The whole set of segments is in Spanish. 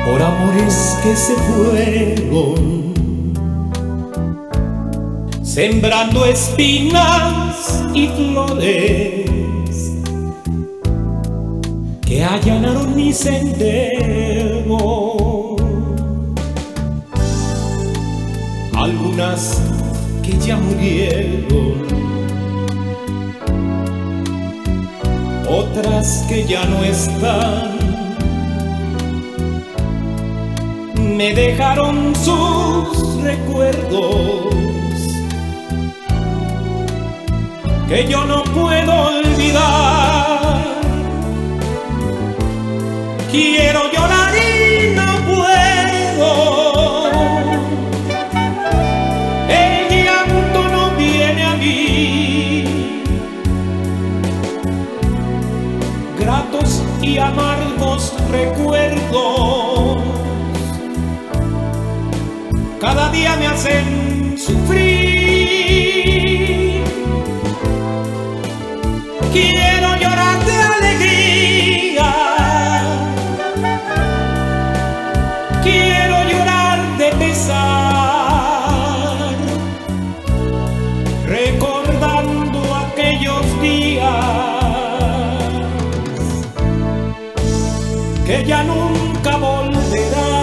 por amores que se fueron, sembrando espinas y flores que allanaron mi sendero. Algunas que ya murieron, otras que ya no están, me dejaron sus recuerdos que yo no puedo olvidar. Quiero llorar y no puedo, el llanto no viene a mí. Gratos y amargos recuerdos cada día me hacen sufrir. Quiero llorar de alegría, quiero llorar de pesar, recordando aquellos días que ya nunca volverán.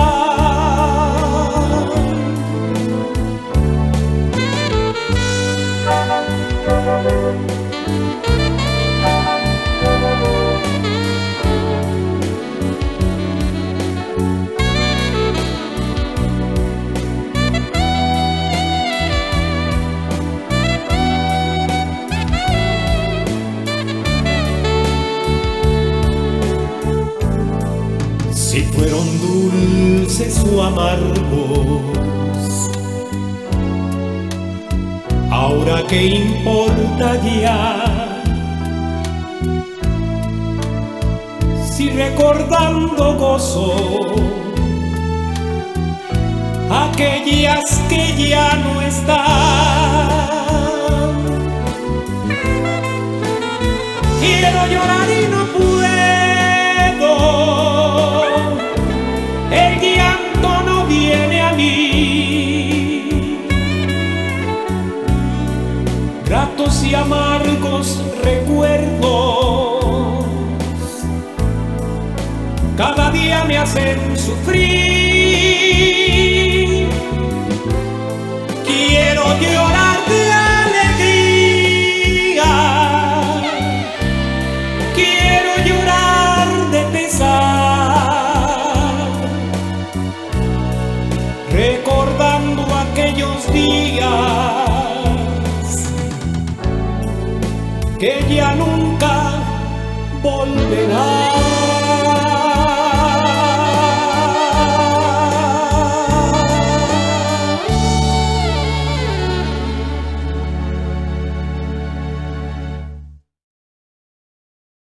Si fueron dulces o amargos, ahora qué importa ya, si recordando gozo aquellas que ya no están. Quiero llorar y no puedo, el llanto no viene a mí. Gratos y amargos recuerdos cada día me hacen sufrir. Quiero llorar de alegría, quiero llorar de pesar, recordando aquellos días que ya nunca volverán.